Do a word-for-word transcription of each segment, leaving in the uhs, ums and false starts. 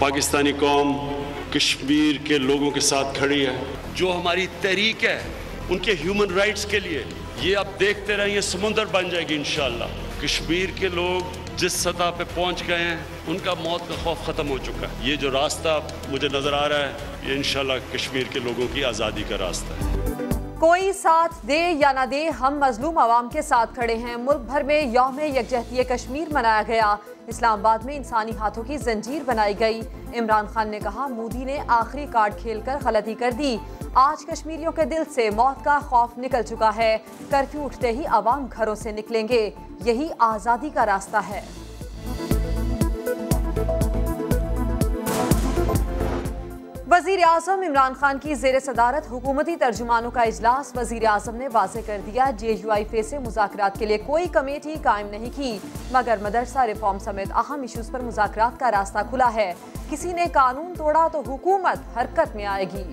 पाकिस्तानी कौम कश्मीर के लोगों के साथ खड़ी है। जो हमारी तहरीक है उनके ह्यूमन राइट्स के लिए, ये आप देखते रहें, ये समुंदर बन जाएगी इंशाअल्लाह। कश्मीर के लोग जिस सतह पे पहुंच गए हैं, उनका मौत का खौफ ख़त्म हो चुका है। ये जो रास्ता मुझे नज़र आ रहा है, ये इंशाअल्लाह कश्मीर के लोगों की आज़ादी का रास्ता है। कोई साथ दे या ना दे, हम मजलूम आवाम के साथ खड़े हैं। मुल्क भर में यौम यकजहती कश्मीर मनाया गया। इस्लामाबाद में इंसानी हाथों की जंजीर बनाई गई। इमरान खान ने कहा, मोदी ने आखिरी कार्ड खेलकर गलती कर दी। आज कश्मीरियों के दिल से मौत का खौफ निकल चुका है। कर्फ्यू उठते ही आवाम घरों से निकलेंगे, यही आज़ादी का रास्ता है। वज़ीर आज़म इमरान खान की ज़ेर सदारत हुकूमती तर्जुमानों का इजलास। वज़ीर आज़म ने वाज़ेह कर दिया, जे यू आई फे से मुज़ाकरात के लिए कोई कमेटी कायम नहीं की, मगर मदरसा रिफॉर्म समेत अहम इशूज़ पर मुज़ाकरात का रास्ता खुला है। किसी ने कानून तोड़ा तो हुकूमत हरकत में आएगी।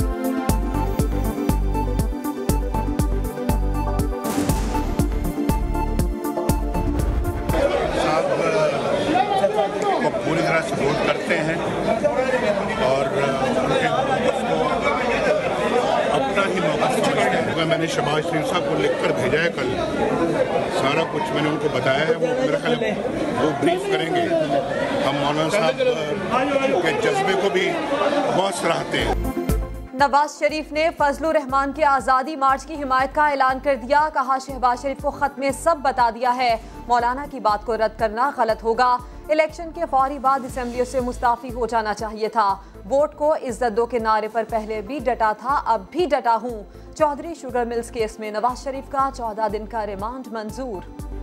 पूरी तरह सपोर्ट करते हैं और उनके उसको अपना ही मौका समझते हैं। मैंने शहबाज शरीफ साहब को लिखकर भेजा है, कल सारा कुछ मैंने उनको बताया है। वो मेरे ख्याल वो ब्रीफ करेंगे। हम मौलाना साहब के जज्बे को भी बहुत सराहते हैं। नवाज शरीफ ने फजलुर रहमान के आज़ादी मार्च की हिमायत का ऐलान कर दिया। कहा, शहबाज शरीफ को खत में सब बता दिया है, मौलाना की बात को रद्द करना गलत होगा। इलेक्शन के फौरी बाद असेंबलियों से मुस्ताफी हो जाना चाहिए था। वोट को इज्जत दो के नारे पर पहले भी डटा था, अब भी डटा हूँ। चौधरी शुगर मिल्स केस में नवाज शरीफ का चौदह दिन का रिमांड मंजूर।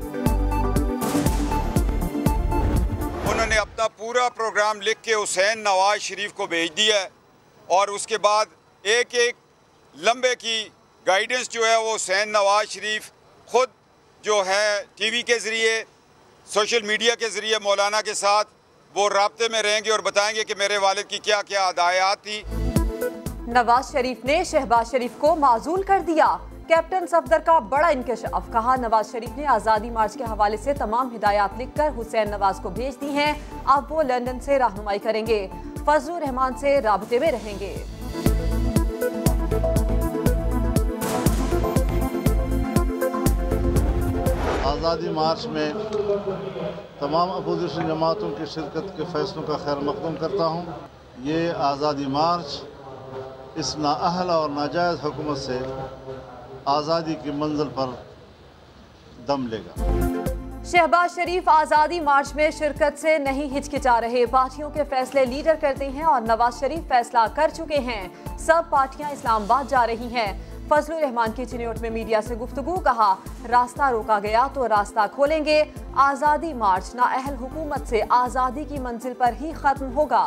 उन्होंने अपना पूरा प्रोग्राम लिख के हुसैन नवाज शरीफ को भेज दिया है और उसके बाद एक एक लंबे की गाइडेंस जो है वो हुसैन नवाज शरीफ खुद जो है टीवी के ज़रिए, सोशल मीडिया के ज़रिए मौलाना के साथ वो राब्ते में रहेंगे और बताएंगे कि मेरे वालिद की क्या क्या हदायत थी। नवाज शरीफ ने शहबाज शरीफ को माजूल कर दिया। कैप्टन सफदर का बड़ा इंकशाफ। कहा, नवाज शरीफ ने आज़ादी मार्च के हवाले से तमाम हिदायत लिखकर हुसैन नवाज को भेज दी हैं। अब वो लंदन से रहनुमाई करेंगे, फजलुर रहमान से राबते में रहेंगे। आज़ादी मार्च में तमाम अपोजिशन जमातों की शिरकत के फैसलों का खैर मकदूम करता हूँ। ये आज़ादी मार्च इस नाअहल और नाजायज़ हुकूमत से आज़ादी की मंजिल पर दम लेगा। शहबाज शरीफ आज़ादी मार्च में शिरकत से नहीं हिचकिचा रहे। पार्टियों के फैसले लीडर करते हैं और नवाज शरीफ फैसला कर चुके हैं। सब पार्टियां इस्लामाबाद जा रही हैं। फजलुर रहमान की चिन्होट में मीडिया से गुफ्तगू। कहा, रास्ता रोका गया तो रास्ता खोलेंगे। आज़ादी मार्च नाअहल हुकूमत से आज़ादी की मंजिल पर ही खत्म होगा।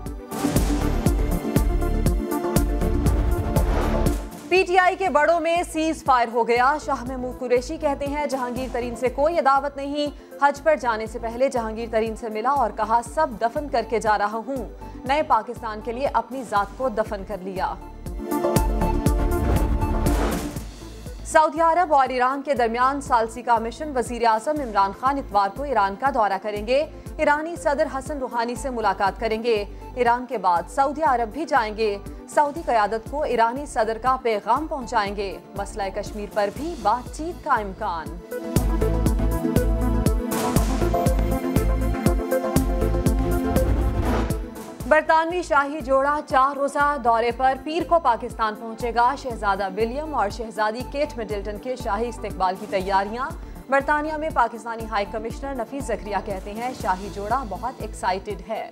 पीटीआई के बड़ों में सीज फायर हो गया। शाह महमूद कुरैशी कहते हैं, जहांगीर तरीन से कोई अदावत नहीं। हज पर जाने से पहले जहांगीर तरीन से मिला और कहा, सब दफन करके जा रहा हूं। नए पाकिस्तान के लिए अपनी जात को दफन कर लिया। सऊदी अरब और ईरान के दरमियान सालसी का मिशन। वजीर आजम इमरान खान इतवार को ईरान का दौरा करेंगे। ईरानी सदर हसन रूहानी से मुलाकात करेंगे। ईरान के बाद सऊदी अरब भी जाएंगे। सऊदी क़यादत को ईरानी सदर का पैगाम पहुंचाएंगे। मसला कश्मीर पर भी बातचीत का इम्कान। बरतानवी शाही जोड़ा चार रोज़ा दौरे पर पीर को पाकिस्तान पहुंचेगा। शहजादा विलियम और शहजादी केट मिडल्टन के शाही इस्तकबाल की तैयारियां। बरतानिया में पाकिस्तानी हाई कमिश्नर नफीस ज़करिया कहते हैं, शाही जोड़ा बहुत एक्साइटेड है।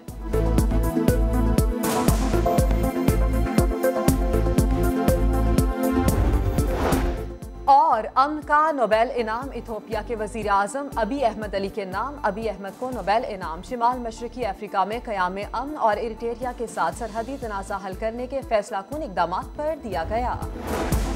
और अमन का नोबेल इनाम इथोपिया के वजीर आजम अबी अहमद अली के नाम। अबी अहमद को नोबेल इनाम शिमाल मशरकी अफ्रीका में क़याम अमन और इरिट्रिया के साथ सरहदी तनाज़ा हल करने के फैसला कुन इक़दामात पर दिया गया।